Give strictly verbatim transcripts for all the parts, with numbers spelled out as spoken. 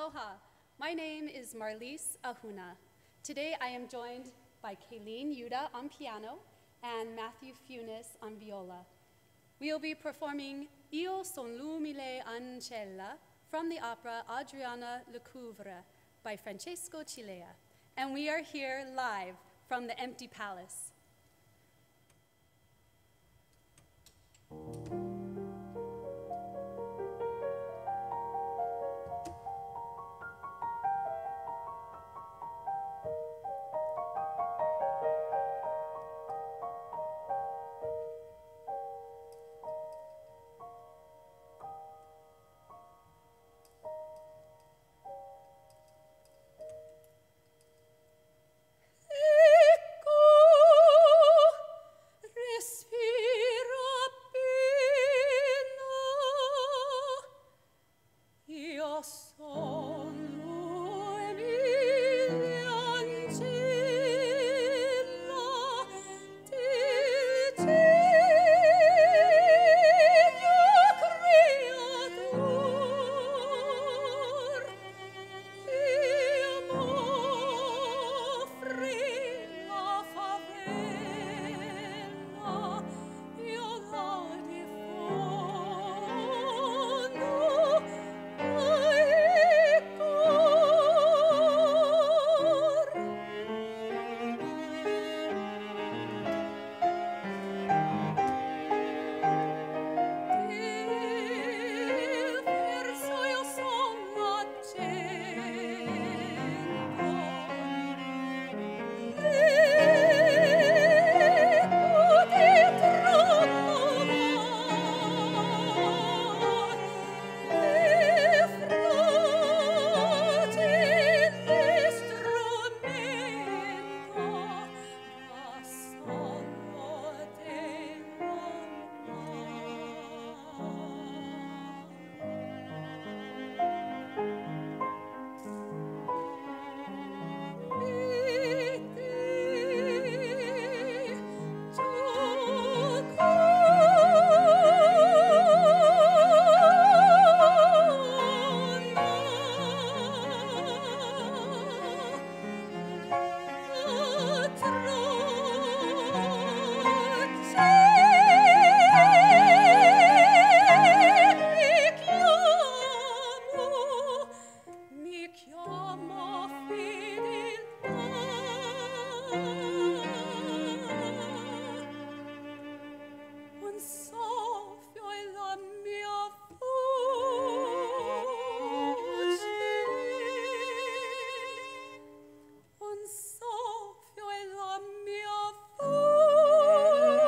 Aloha, my name is Marlise Ahuna. Today I am joined by Kayleen Yuda on piano and Matthew Funis on viola. We will be performing Io son l'umile ancella from the opera Adriana Lecouvreur by Francesco Cilea. And we are here live from the empty palace.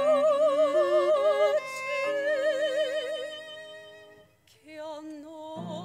No.